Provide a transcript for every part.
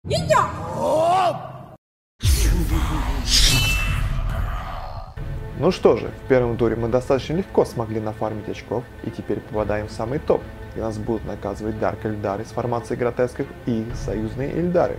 Ну что же, в первом туре мы достаточно легко смогли нафармить очков, и теперь попадаем в самый топ, где нас будут наказывать Dark Эльдары с формацией гротесков и их союзные Эльдары.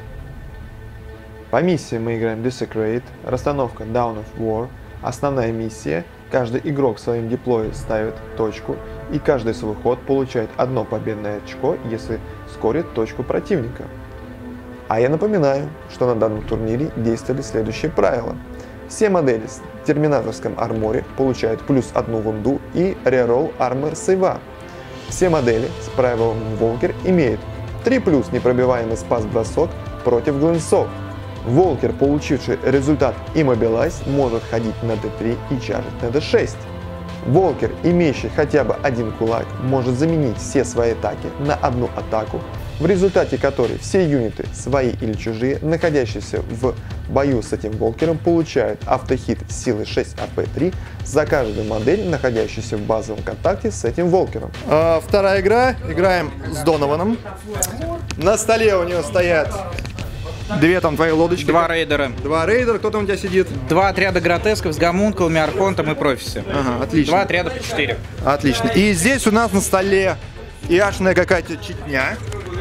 По миссии мы играем Desecrate, расстановка Dawn of War, основная миссия, каждый игрок в своем диплое ставит точку, и каждый свой ход получает одно победное очко, если скорит точку противника. А я напоминаю, что на данном турнире действовали следующие правила. Все модели с терминаторском арморе получают плюс одну вунду и реролл армор сейва. Все модели с правилом Волкер имеют 3+ непробиваемый спас-бросок против глэнсов. Волкер, получивший результат Immobilize, может ходить на D3 и чаржить на D6. Волкер, имеющий хотя бы один кулак, может заменить все свои атаки на одну атаку, в результате которой все юниты, свои или чужие, находящиеся в бою с этим Волкером, получают автохит силы 6 АП3 за каждую модель, находящуюся в базовом контакте с этим Волкером. Вторая игра. Играем с Донованом. На столе у него стоят две там твои лодочки. Два рейдера. Два рейдера. Кто там у тебя сидит? Два отряда гротесков с гомункулами, архонтом и профиси. Ага, отлично. Два отряда по 4. Отлично. И здесь у нас на столе яшная какая-то читня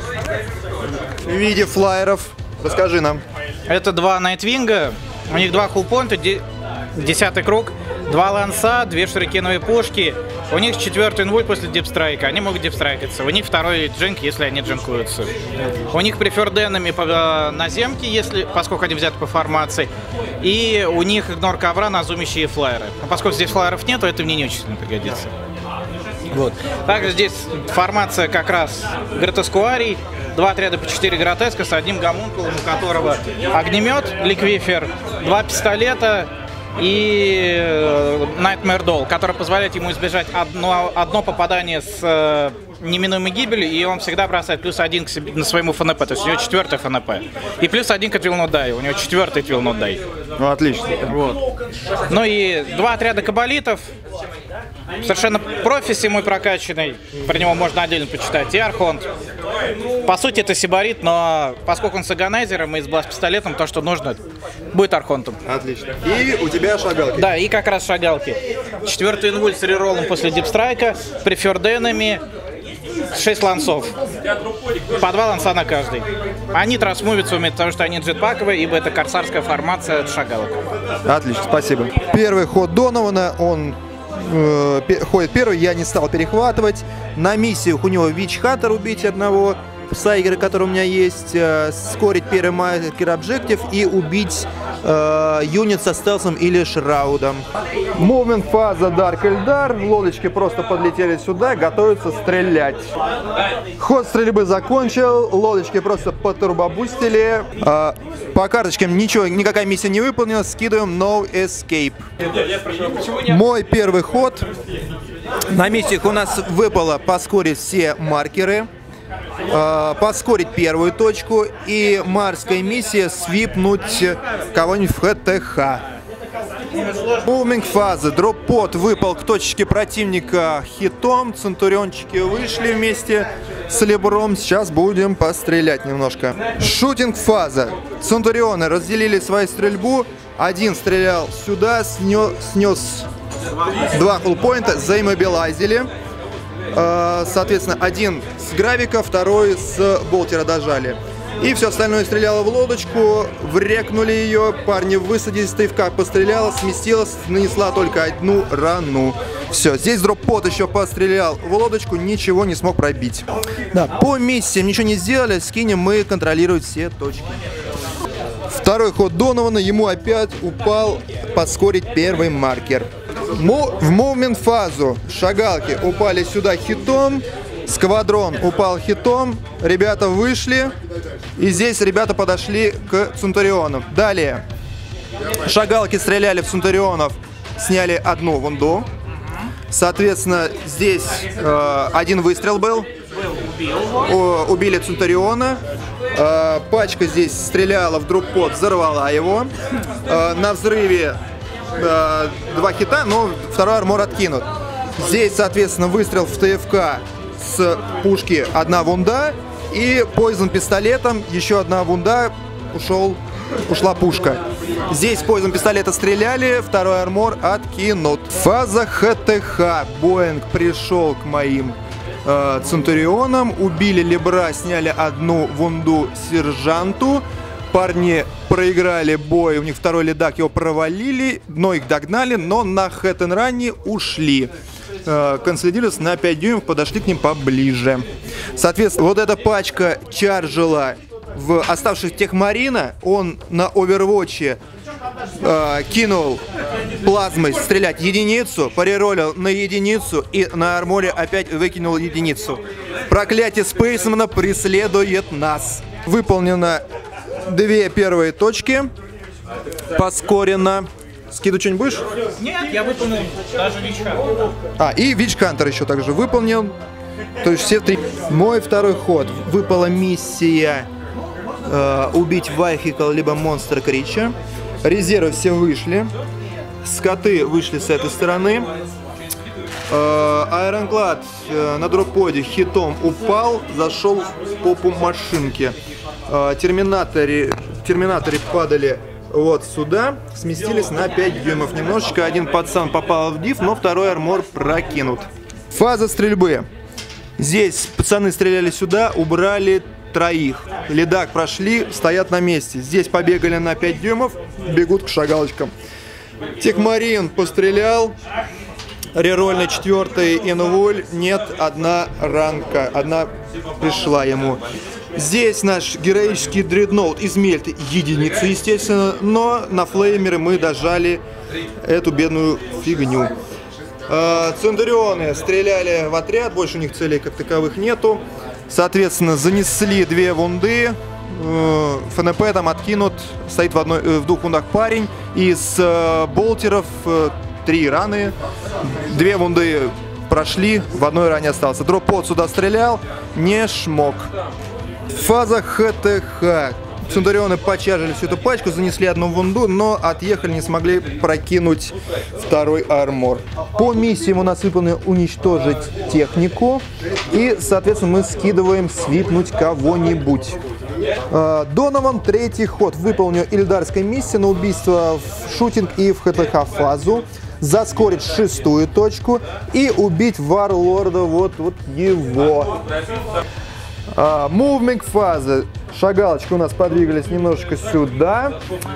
в виде флайеров. Расскажи нам. Это два Найтвинга, у них два хулпоинта, 10-й круг, два ланса, две шурикеновые пушки. У них 4-й инвульт после дипстрайка, они могут дипстрайкаться. У них второй дженк, если они дженкуются. У них преферденами наземки, поскольку они взяты по формации. И у них игнор ковра на зумящие флайеры. Но поскольку здесь флайеров нет, то это мне не очень сильно пригодится. Вот. Также здесь формация как раз гротескуарий. Два отряда по 4 гротеска с одним гомункулом, у которого огнемет, ликвифер, два пистолета и Nightmare Doll, который позволяет ему избежать одно попадание с неминуемой гибелью, и он всегда бросает +1 к себе, на своему ФНП, то есть у него 4-й ФНП. И +1 к It Will Not Die, у него 4-й It Will Not Die. Ну, отлично. Вот. Ну и два отряда кабалитов, совершенно профиси мой прокачанный, про него можно отдельно почитать, и Архонт. По сути это сибарит, но поскольку он с агонайзером и с бласт-пистолетом, то, что нужно, будет Архонтом. Отлично. И у тебя шагалки. Да, и как раз шагалки. 4-й инвульт с рероллом после дипстрайка, преферденами, 6 лансов. По 2 ланса на каждый. Они трансмувятся умеют, потому что они джетпаковые, ибо это корсарская формация шагалок. Отлично, спасибо. Первый ход Донована, он ходит первый, я не стал перехватывать. На миссиях у него Вич-Хаттер, убить одного сайгера, который у меня есть, скорить первый маркер объектив и убить юнит со стелсом или шраудом. Мувмент фаза Dark Эльдар. Лодочки просто подлетели сюда, готовятся стрелять. Ход стрельбы закончил, лодочки просто потурбобустили. По карточкам ничего, никакая миссия не выполнена, скидываем No Escape. Мой первый ход. На миссиях у нас выпало поскорить все маркеры, поскорить первую точку и марская миссия свипнуть кого-нибудь в ХТХ. Буминг фазы. Дроп-под выпал к точке противника хитом. Центуриончики вышли вместе с Лебром. Сейчас будем пострелять немножко. Шутинг фаза. Центурионы разделили свою стрельбу. Один стрелял сюда, снес 2 хулпоинта, заиммобилайзили. Соответственно, один с гравика, второй с болтера дожали. И все остальное стреляло в лодочку, врекнули ее, парни высадились, тывка постреляла, сместилась, нанесла только одну рану. Все, здесь дроп-под еще пострелял в лодочку, ничего не смог пробить. Да, по миссиям ничего не сделали, скинем мы контролировать все точки. Второй ход Донована, ему опять упал подскорить первый маркер. В мувмент фазу шагалки упали сюда хитом, сквадрон упал хитом, ребята вышли, и здесь ребята подошли к центурионам. Далее шагалки стреляли в центурионов, сняли одну вунду. Соответственно, здесь один выстрел был, убили центуриона. Пачка здесь стреляла в дроп-под, взорвала его. На взрыве 2 хита, но второй армор откинут. Здесь, соответственно, выстрел в ТФК с пушки 1 вунда. И Poison пистолетом, еще одна вунда, ушла пушка. Здесь Poison пистолета стреляли, второй армор откинут. Фаза ХТХ. Боинг пришел к моим Центурионам, убили Лебра, сняли одну вунду сержанту. Парни проиграли бой, у них второй ледак, его провалили, но их догнали, но на хэт-н-ранне ушли. Консолидировались на 5 дюймов, подошли к ним поближе. Соответственно, вот эта пачка чаржила в оставшихся Техмарина, он на овервотче кинул плазмой стрелять единицу, париролил на единицу и на арморе опять выкинул единицу. Проклятие Спейсмана преследует нас. Выполнено 2 первые точки. Поскорено. Скиду что-нибудь будешь? Нет, я выполнил даже Вич-Хантер. И Вич-Хантер еще также выполнил. То есть все 3. Мой второй ход. Выпала миссия убить Vehicle либо Monster Creature. Резервы все вышли. Скоты вышли с этой стороны. Айронклад на дроподе хитом упал, зашел в попу машинки. Терминаторы падали вот сюда, сместились на 5 дюймов. Немножечко один пацан попал в диф, но второй армор прокинут. Фаза стрельбы. Здесь пацаны стреляли сюда, убрали 3. Ледак прошли, стоят на месте. Здесь побегали на 5 дюймов, бегут к шагалочкам. Техмарин пострелял. Рерольный 4-й инвуль. Нет, одна ранка. Одна пришла ему. Здесь наш героический дредноут измельт единицу, естественно. Но на флеймеры мы дожали эту бедную фигню. Центурионы стреляли в отряд. Больше у них целей как таковых нету. Соответственно, занесли 2 вунды. ФНП там откинут. Стоит в 2 вундах парень. Из болтеров 3 раны. 2 вунды прошли, в одной ране остался. Дроппод сюда стрелял, не шмок. Фаза ХТХ. Центурионы почажили всю эту пачку, занесли 1 вунду, но отъехали, не смогли прокинуть 2-й армор. По миссиям у нас выполнено уничтожить технику. И, соответственно, мы скидываем свипнуть кого-нибудь. Донован 3-й ход. Выполнил ильдарская миссия на убийство в шутинг и в ХТХ фазу. Заскорить 6-ю точку и убить варлорда вот его. Мувминг фазы. Шагалочки у нас подвигались немножечко сюда.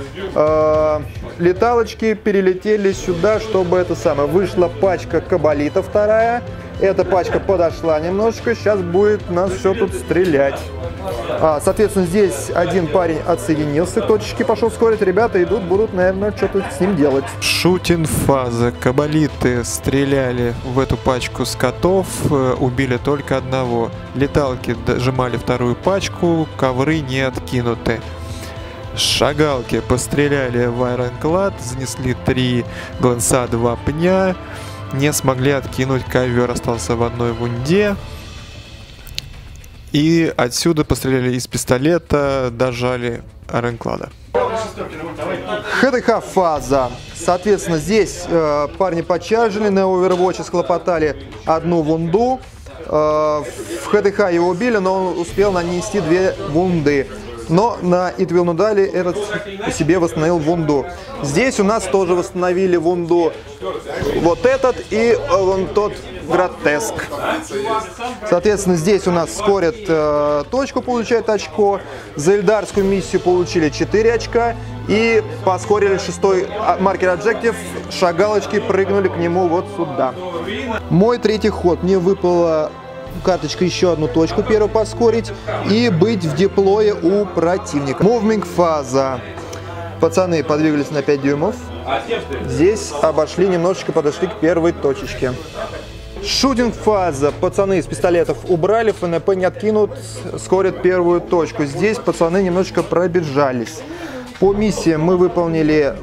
Леталочки перелетели сюда, чтобы это самое. Вышла пачка кабалита 2. Эта пачка подошла немножечко. Сейчас будет нас все тут стрелять. Соответственно, здесь один парень отсоединился, к точечке пошел скорить. Ребята идут, будут, наверное, что-то с ним делать. Шутинг фаза. Кабалиты стреляли в эту пачку скотов, убили только одного. Леталки дожимали 2-ю пачку, ковры не откинуты. Шагалки постреляли в Айронклад, занесли 3 гланса, 2 пня. Не смогли откинуть ковер, остался в 1 вунде. И отсюда постреляли из пистолета, дожали Айронклада. ХТХ фаза. Соответственно, здесь парни почаржили, на овервотче схлопотали 1 вунду. В ХТХ его убили, но он успел нанести 2 вунды. Но на Итвилну дали этот по себе восстановил вунду. Здесь у нас тоже восстановили вунду вот этот и вон тот гротеск. Соответственно, здесь у нас скорят точку, получает очко. За ильдарскую миссию получили 4 очка. И поскорили 6-й маркер объектив. Шагалочки прыгнули к нему вот сюда. Мой 3-й ход. Мне выпала карточка еще 1 точку первую поскорить и быть в деплое у противника. Мувминг фаза. Пацаны подвигались на 5 дюймов. Здесь обошли немножечко, подошли к 1-й точечке. Шутинг фаза. Пацаны из пистолетов убрали, ФНП не откинут, скорят 1-ю точку. Здесь пацаны немножечко пробежались. По миссиям мы выполнили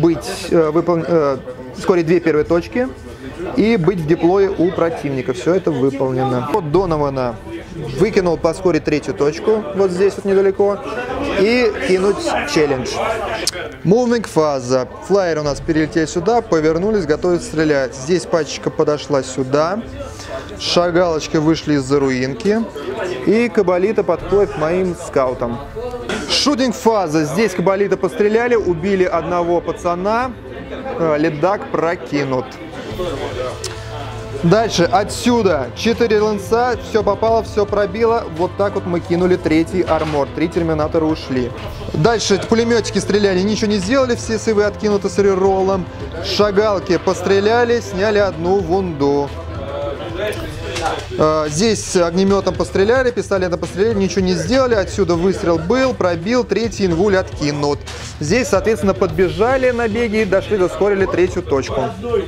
скорить 2 первые точки и быть в деплое у противника. Все это выполнено. От Донована выкинул поскорить 3-ю точку, вот здесь вот недалеко, и кинуть челлендж. Мувинг фаза. Флайеры у нас перелетели сюда, повернулись, готовятся стрелять. Здесь пачка подошла сюда. Шагалочкой вышли из-за руинки. И Кабалита подходит к моим скаутам. Шутинг-фаза. Здесь Кабалита постреляли, убили одного пацана. Ледак прокинут. Дальше отсюда 4 ланца, все попало, все пробило. Вот так вот мы кинули третий армор. 3 терминатора ушли. Дальше пулеметчики стреляли, ничего не сделали, все сейвы откинуты с рероллом. Шагалки постреляли, сняли одну вунду. Здесь огнеметом постреляли, пистолетом постреляли, ничего не сделали. Отсюда выстрел был, пробил, третий инвуль откинут. Здесь, соответственно, подбежали на беге и дошли, доскорили третью точку.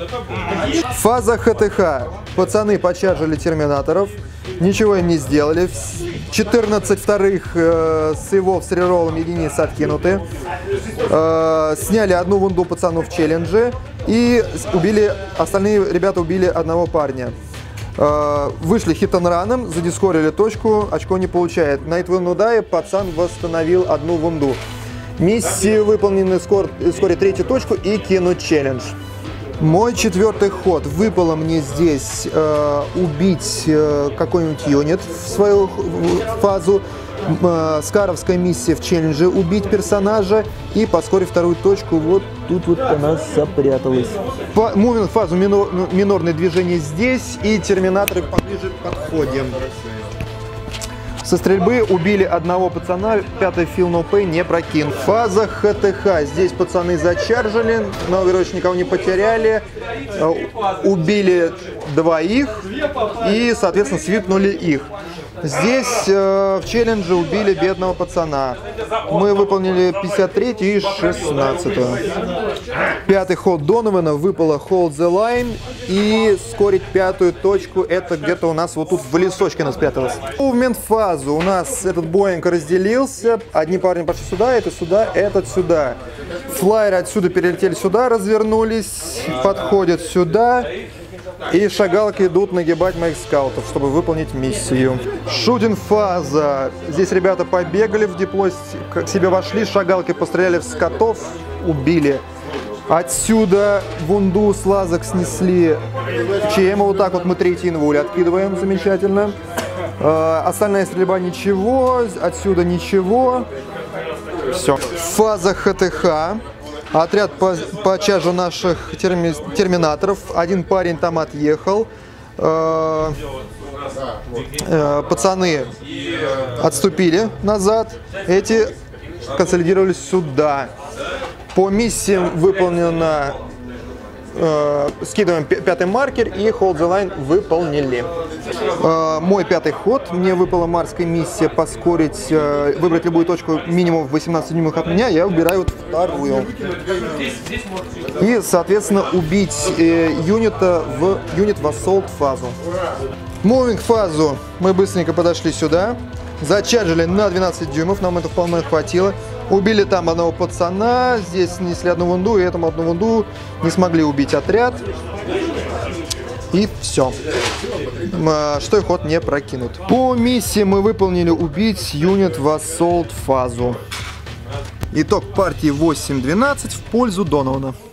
Фаза ХТХ. Пацаны почаржили терминаторов, ничего им не сделали. 14 вторых сейвов с рероллом единиц откинуты. Сняли одну вунду пацану в челлендже и убили, остальные ребята убили одного парня. Вышли хит-н-раном, задискорили точку, очко не получает. На этого нудае пацан восстановил одну вунду. Миссии выполнены, скоро третью точку и кинуть челлендж. Мой четвертый ход. Выпало мне здесь убить какой-нибудь юнит в свою фазу. Скаровская миссия в челлендже убить персонажа и подскорить вторую точку. Вот тут вот она запряталась. Мувинг фазу минорное движение здесь и терминаторы поближе подходим. Со стрельбы убили одного пацана, 5-й Feel No Pain не прокин. Фаза ХТХ. Здесь пацаны зачаржили, но, короче, никого не потеряли. Убили двоих и, соответственно, свипнули их. Здесь в челлендже убили бедного пацана. Мы выполнили 53 и 16. Пятый ход Донована, выпало Hold the Line и скорить пятую точку. Это где-то у нас вот тут в лесочке она спряталась. Мувмент фазу. У нас этот Боинг разделился. Одни парни пошли сюда, это сюда, этот сюда. Флайеры отсюда перелетели сюда, развернулись, подходят сюда. И шагалки идут нагибать моих скаутов, чтобы выполнить миссию. Шутинг-фаза. Здесь ребята побегали в диплой, к себе вошли, шагалки постреляли в скотов, убили. Отсюда вунду с лазок снесли ЧМ. Вот так вот мы третий инвуль откидываем, замечательно. Остальная стрельба ничего, отсюда ничего. Все. Фаза ХТХ. Отряд по чаже наших терминаторов. Один парень там отъехал. Пацаны отступили назад. Эти консолидировались сюда. По миссиям выполнено... скидываем пятый маркер и Hold the Line выполнили. Мой пятый ход. Мне выпала марская миссия поскорить, выбрать любую точку минимум в 18 дюймах от меня. Я убираю вот вторую. И, соответственно, убить юнит в ассолт фазу. Мувинг фазу. Мы быстренько подошли сюда. Зачаржили на 12 дюймов. Нам это вполне хватило. Убили там одного пацана, здесь снесли одну вунду, и этому одну вунду не смогли убить отряд. И все. Шестой ход не прокинут. По миссии мы выполнили убить юнит в ассолт фазу. Итог партии 8-12 в пользу Донована.